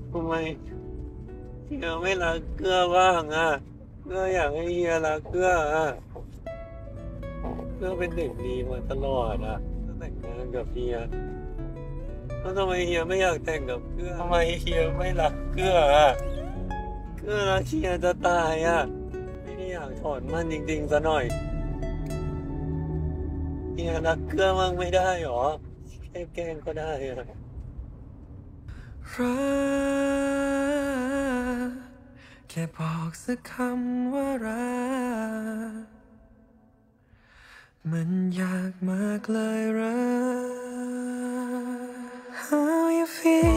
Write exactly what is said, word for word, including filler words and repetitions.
ทำไมเฮียไม่รักเกื้อบ้างอ่ะเกื้ออยากให้เฮียรักเกื้ออ่ะเกื้อเป็นเด็กดีมาตลอดอ่ะตั้งแต่งงานกับเฮียแล้วทำไมเฮียไม่อยากแต่งกับเกื้อทำไมเฮียไม่รักเกื้ออ่ะเกื้อรักเฮียจะตายอ่ะไม่ได้อยากถอนมันจริงๆซะหน่อยเฮียรักเกื้อมั่งไม่ได้หรอแค่แกล้งก็ได้อ่ะรักแค่บอกสักคำว่ารักมันยากมากเลยรัก How you feel